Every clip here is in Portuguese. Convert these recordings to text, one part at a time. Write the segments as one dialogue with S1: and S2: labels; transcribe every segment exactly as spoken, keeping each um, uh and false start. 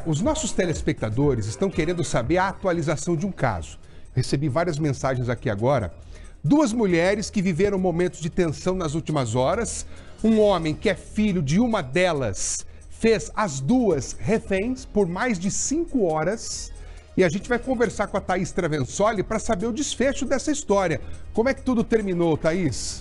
S1: os nossos telespectadores estão querendo saber a atualização de um caso. Recebi várias mensagens aqui agora. Duas mulheres que viveram momentos de tensão nas últimas horas. Um homem que é filho de uma delas fez as duas reféns por mais de cinco horas. E a gente vai conversar com a Thaís Travensoli para saber o desfecho dessa história. Como é que tudo terminou, Thaís?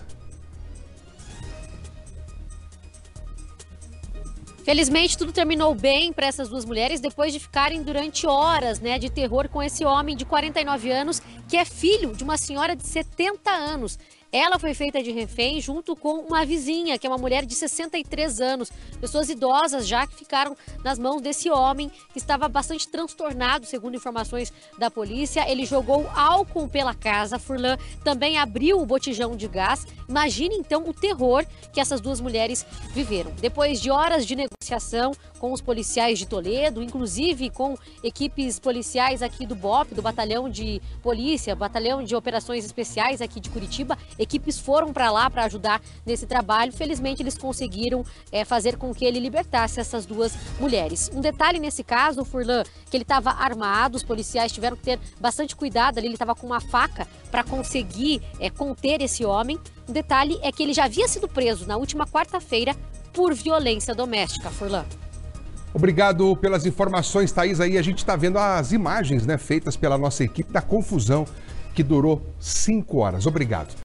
S2: Felizmente, tudo terminou bem para essas duas mulheres depois de ficarem durante horas, né, de terror com esse homem de quarenta e nove anos, que é filho de uma senhora de setenta anos. Ela foi feita de refém junto com uma vizinha, que é uma mulher de sessenta e três anos. Pessoas idosas já que ficaram nas mãos desse homem, que estava bastante transtornado, segundo informações da polícia. Ele jogou álcool pela casa, Furlan também abriu o botijão de gás. Imagine então o terror que essas duas mulheres viveram. Depois de horas de negociação com os policiais de Toledo, inclusive com equipes policiais aqui do B O P, do Batalhão de Polícia, Batalhão de Operações Especiais aqui de Curitiba, equipes foram para lá para ajudar nesse trabalho. Felizmente, eles conseguiram é, fazer com que ele libertasse essas duas mulheres. Um detalhe nesse caso, Furlan, que ele estava armado, os policiais tiveram que ter bastante cuidado ali, ele estava com uma faca para conseguir é, conter esse homem. Um detalhe é que ele já havia sido preso na última quarta-feira por violência doméstica, Furlan.
S1: Obrigado pelas informações, Thaís. Aí a gente está vendo as imagens, né, feitas pela nossa equipe da confusão que durou cinco horas. Obrigado.